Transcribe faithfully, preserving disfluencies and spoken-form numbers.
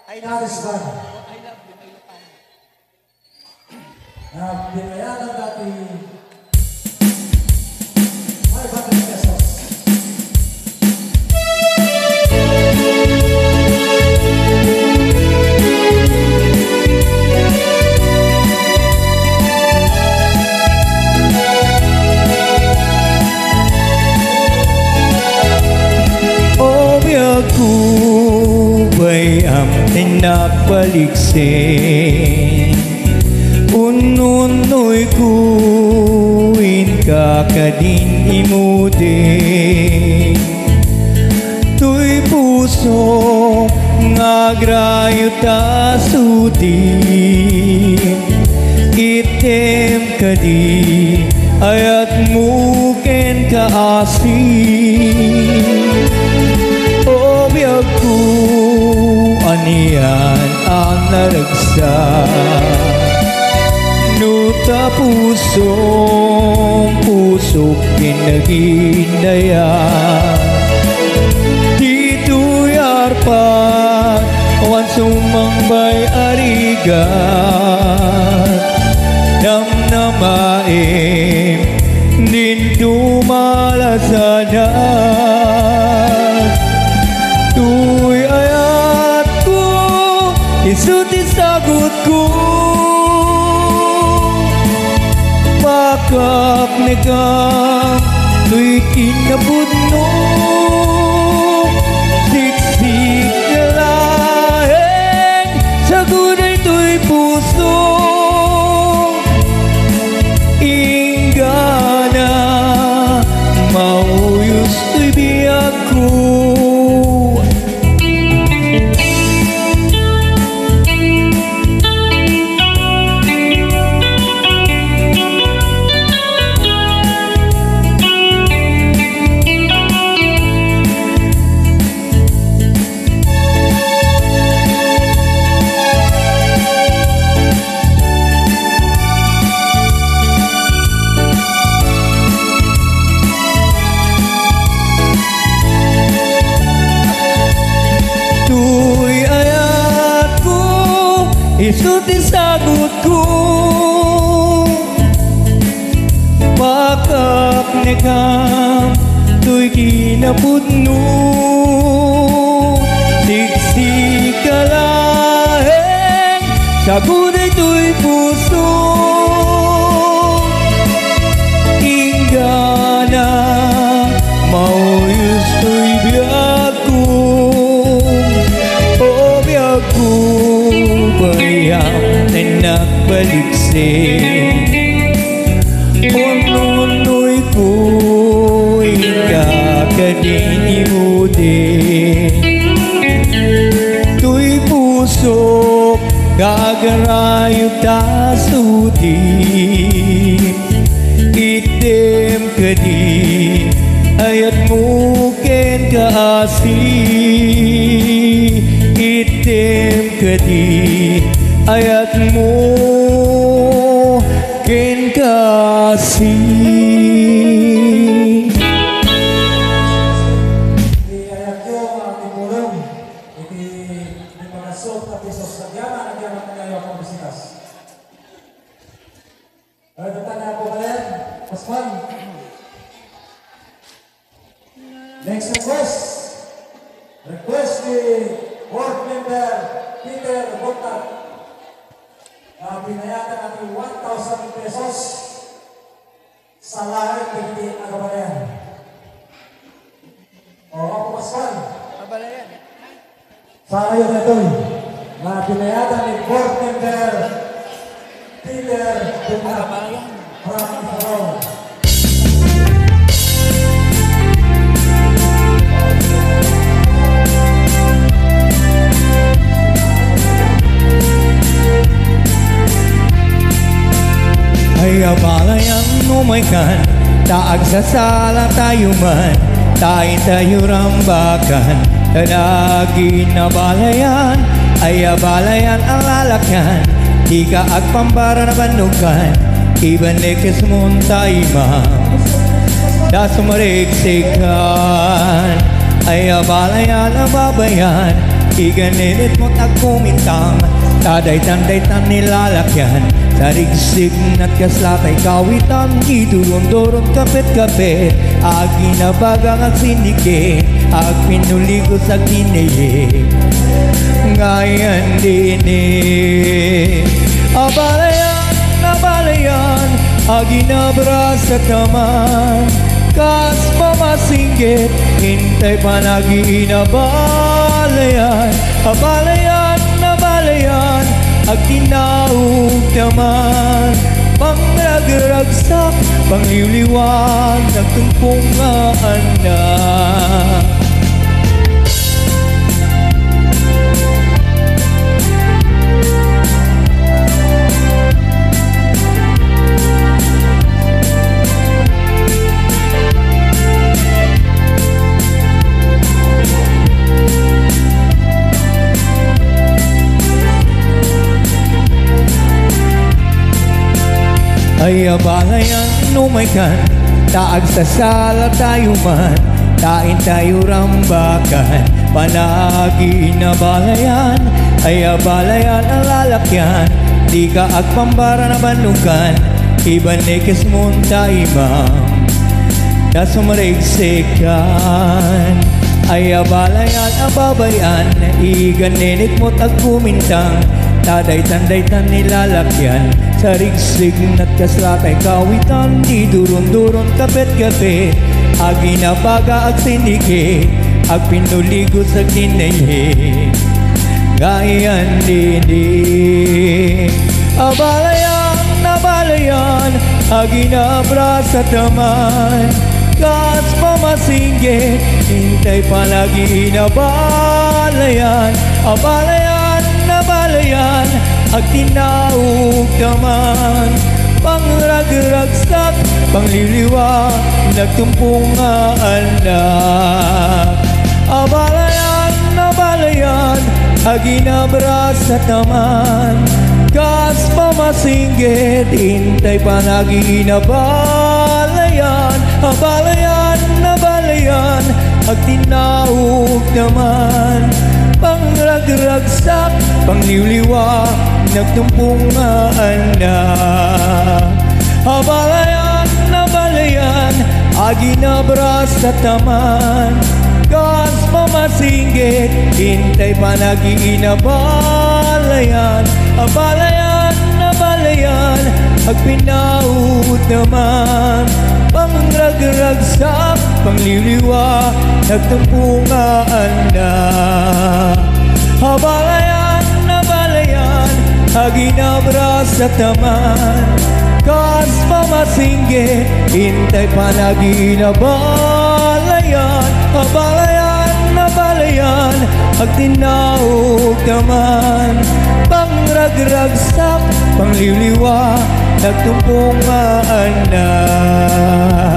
I love this one. I love you, my Ilocano. Binayaran natin five hundred pesos. Nakbaliksin ununoy kuin kakadin imudin tuy puso ngagrayo ta sudin item kadi ayat muken kaasin o biyagku anian ang naragsa nuta pusong pusok kinagindaya dito'y arpat awan sumangbay arigat namnamaim din dumalasanan tuy ayat ko isuti sagot ko pakak negam tuy kinabudno siksik kalaheng saguday tuy puso inggana mauyos tuy biyag ko. Isuti sagot ko pakak negam tuy kinapudno siksik kalaheng saguday tuy puso inggana mauyos tuy biyag ko o biyag ko bayang na nakbaliksin ununoy ko'y kakadin imudin tuy pusok gagarayo tasudin item kadi ayat muken kaasi item kadi ayat mo ken kasih. Di ayat yo mga timulong iti di pangasot na pisos na diyaman ang diyaman na ngayon ang bisitas. Ay, tatanda po ba yan? Pasman. Next request. Request ni board member Peter Bontat. Uh, binayatan natin one thousand pesos sa lahat hindi agabayan. O, ako Pasman. Abalayan. Sa kayo na ito, na binayatan ni board member Peter Bontat. Abalayan. Maraming salamat. Ay abalayan umaikan taag sasala tayo man tayo tayo rambakan tadagi na balayan ay abalayan ang lalakyan di ka agpambara na banugan iban lekes montay mam da sumariksikan ay abalayan ang babayan Iganinit mo't agkumintang Taday-tanday-tan nilalakyan Sarigsig na't kaslatay kawitan Iduron-doron kapit-kapit Aginabagang at sindike Ag pinuligo sa kineye Ngayon dinig Abalayan, abalayan Aginabra sa taman Kas pamasinggit Hintay pa nag-iinabalayan Abalayan, abalayan Ag tinaog naman Pangragragsak Pangliwliwan Nagtungpungaan na Ay abalayan, numaikan Taag sa sala tayo man Tain tayo rambakan Panagi na balayan Ay abalayan ang lalakyan Di ka agpambara na banukan Ibanikis munta imam Nasumariksikan Ay abalayan, ababayan Iganinik mo't agkumintang Taday-tanday-tan nilalakyan Sarigsig na't kaslatay kawitan Di duron-duron kapit-kapit Aginabaga ag sindike Ag pinuligo sa kineye Ngayon dinig Abalayan, abalayan Aginabra sa taman Kas pamasinggit Hintay pa nag-iinabalayan Abalayan, abalayan Ag tinaog naman Pangragragsak Pangliliwa Nagtumpungaan na Abalayan, abalayan Aginabra sa taman Kas pamasinggit Hintay pa nag-iinabalayan Abalayan, abalayan Ag tinaog naman Pangragragsak Pangliwliwa Nagtumpungaan na Abalayan, abalayan Aginabra sa taman Kas pamasinggit Hintay pa nag-iinabalayan Abalayan, abalayan Ag pinaut naman Pangragragsak Pangliliwa Nagtumpungaan na Abalayan, abalayan Aginabra sa taman Kas pamasinggit Hintay pa nag-iinabalayan Abalayan, abalayan Ag tinaog naman Pangragragsak Pangliliwa Nagtumpungaan na